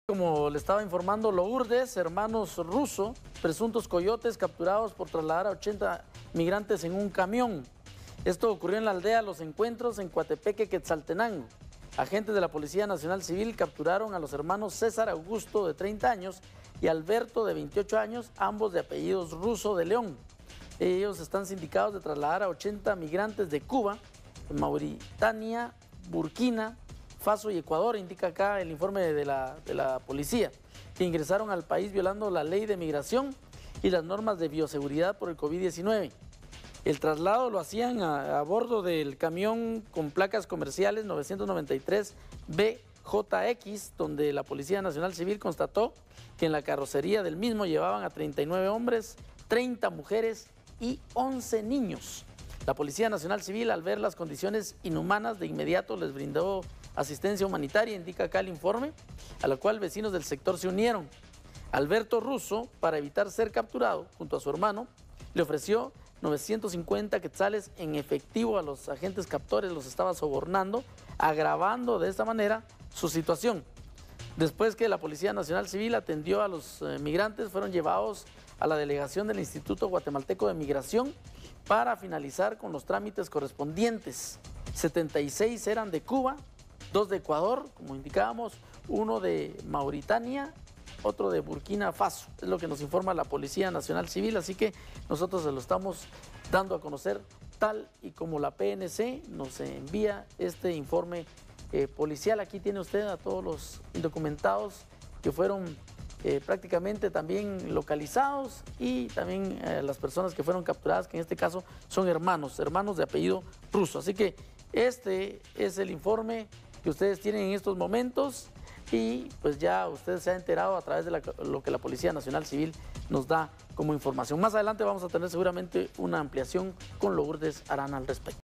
Como le estaba informando Lourdes, hermanos Russo, presuntos coyotes capturados por trasladar a 80 migrantes en un camión. Esto ocurrió en la aldea Los Encuentros, en Coatepeque, Quetzaltenango. Agentes de la Policía Nacional Civil capturaron a los hermanos César Augusto, de 30 años, y Alberto, de 28 años, ambos de apellidos Russo de León. Ellos están sindicados de trasladar a 80 migrantes de Cuba, Mauritania, Burkina Faso y Ecuador, indica acá el informe de la policía, que ingresaron al país violando la ley de migración y las normas de bioseguridad por el COVID-19. El traslado lo hacían a bordo del camión con placas comerciales 993 BJX, donde la Policía Nacional Civil constató que en la carrocería del mismo llevaban a 39 hombres, 30 mujeres y 11 niños. La Policía Nacional Civil, al ver las condiciones inhumanas, de inmediato les brindó asistencia humanitaria, indica acá el informe, a la cual vecinos del sector se unieron. Alberto Russo, para evitar ser capturado junto a su hermano, le ofreció 950 quetzales en efectivo a los agentes captores, los estaba sobornando, agravando de esta manera su situación. Después que la Policía Nacional Civil atendió a los migrantes, fueron llevados a la delegación del Instituto Guatemalteco de Migración para finalizar con los trámites correspondientes. 76 eran de Cuba, 2 de Ecuador, como indicábamos, 1 de Mauritania, otro de Burkina Faso. Es lo que nos informa la Policía Nacional Civil, así que nosotros se lo estamos dando a conocer tal y como la PNC nos envía este informe policial. Aquí tiene usted a todos los indocumentados que fueron prácticamente también localizados, y también las personas que fueron capturadas, que en este caso son hermanos de apellido Russo. Así que este es el informe que ustedes tienen en estos momentos, y pues ya usted se ha enterado a través de lo que la Policía Nacional Civil nos da como información. Más adelante vamos a tener seguramente una ampliación con Lourdes Arana al respecto.